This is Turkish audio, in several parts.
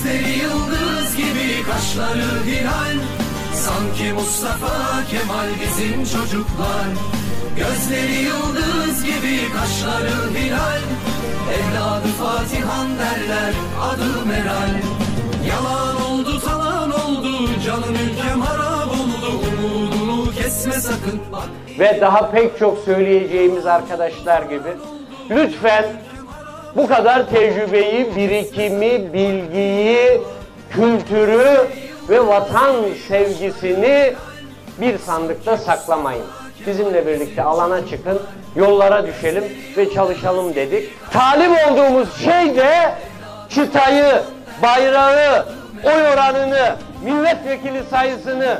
Gözleri yıldız gibi, kaşları hilal, sanki Mustafa Kemal bizim çocuklar. Gözleri yıldız gibi, kaşları hilal, evladı Fatihan derler, adı Meral. Yalan oldu, talan oldu, canım ülkem harap oldu, umudunu kesme sakın bak. Ve daha pek çok söyleyeceğimiz arkadaşlar gibi lütfen bu kadar tecrübeyi, birikimi, bilgiyi, kültürü ve vatan sevgisini bir sandıkta saklamayın. Bizimle birlikte alana çıkın, yollara düşelim ve çalışalım dedik. Talip olduğumuz şey de çıtayı, bayrağı, oy oranını, milletvekili sayısını,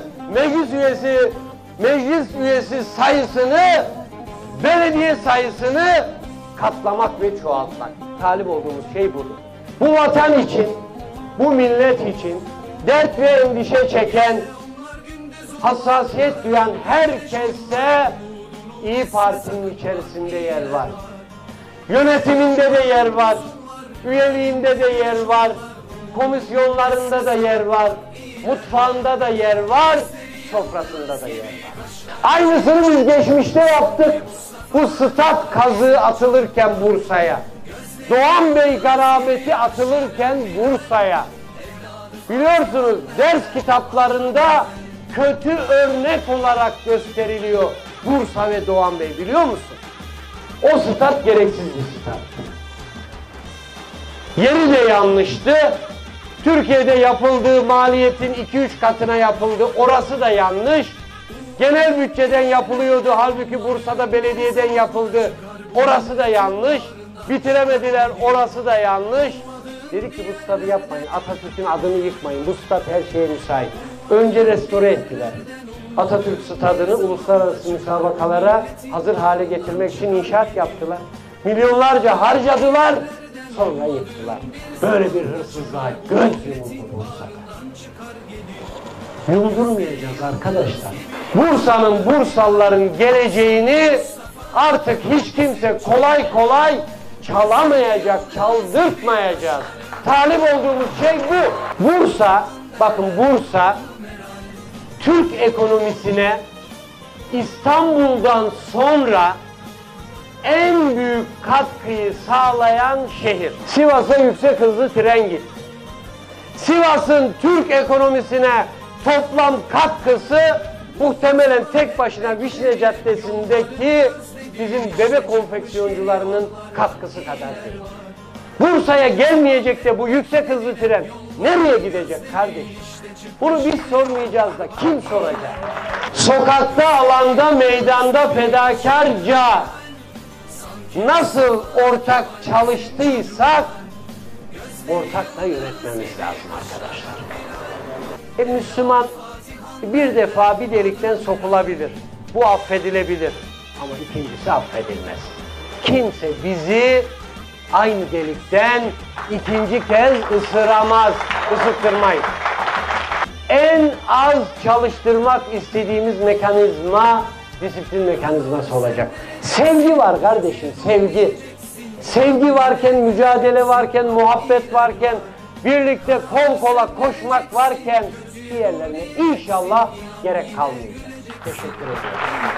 meclis üyesi sayısını, belediye sayısını katlamak ve çoğaltmak. Talip olduğumuz şey budur. Bu vatan için, bu millet için dert ve endişe çeken, hassasiyet duyan herkeste İYİ Parti'nin içerisinde yer var. Yönetiminde de yer var. Üyeliğinde de yer var. Komisyonlarında da yer var. Mutfağında da yer var. Sofrasında da yer var. Aynısını biz geçmişte yaptık. Bu stat kazığı atılırken Bursa'ya, Doğan Bey garabeti atılırken Bursa'ya, biliyorsunuz ders kitaplarında kötü örnek olarak gösteriliyor Bursa ve Doğan Bey, biliyor musun? O stat gereksiz bir stat. Yeri de yanlıştı. Türkiye'de yapıldığı maliyetin 2-3 katına yapıldı. Orası da yanlış. Genel bütçeden yapılıyordu. Halbuki Bursa'da belediyeden yapıldı. Orası da yanlış. Bitiremediler. Orası da yanlış. Dedik ki bu stadı yapmayın. Atatürk'ün adını yıkmayın. Bu stat her şeye müsait. Önce restore ettiler. Atatürk stadını uluslararası müsabakalara hazır hale getirmek için inşaat yaptılar. Milyonlarca harcadılar. Sonra yıktılar. Böyle bir hırsızlığa göz yumuldu Bursa'da. Yuldurmayacağız arkadaşlar. Bursa'nın, Bursalıların geleceğini artık hiç kimse kolay kolay çalamayacak, çaldırtmayacak. Talip olduğumuz şey bu. Bursa, bakın Bursa, Türk ekonomisine İstanbul'dan sonra en büyük katkıyı sağlayan şehir. Sivas'a yüksek hızlı tren gitti. Sivas'ın Türk ekonomisine toplam katkısı muhtemelen tek başına Vişne Caddesi'ndeki bizim bebek konfeksiyoncularının katkısı kadar değil. Bursa'ya gelmeyecek de bu yüksek hızlı tren nereye gidecek kardeşim? Bunu biz sormayacağız da kim soracak? Sokakta, alanda, meydanda fedakarca nasıl ortak çalıştıysak ortak da yönetmemiz lazım arkadaşlar. Müslüman bir defa bir delikten sokulabilir. Bu affedilebilir. Ama ikincisi affedilmez. Kimse bizi aynı delikten ikinci kez ısıramaz, ısıttırmayız. En az çalıştırmak istediğimiz mekanizma disiplin mekanizması olacak. Sevgi var kardeşim, sevgi. Sevgi varken, mücadele varken, muhabbet varken, birlikte kol kola koşmak varken diğerlerine inşallah gerek kalmayacak. Teşekkür ederim.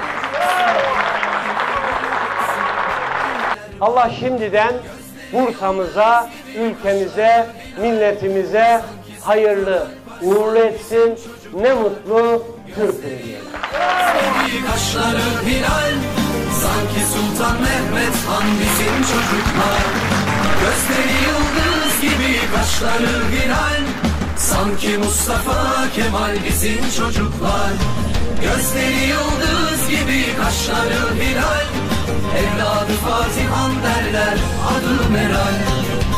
Allah şimdiden Bursa'mıza, ülkemize, milletimize hayırlı uğurlu etsin. Ne mutlu Türk'üm diyelim. Kaşları hilal, sanki Sultan Mehmet Han bizim çocuklar. Gözleri yıldız gibi, kaşları hilal, sanki Mustafa Kemal bizim çocuklar. Gözleri yıldız gibi, kaşları hilal, evladı Fatihan derler, adı Meral.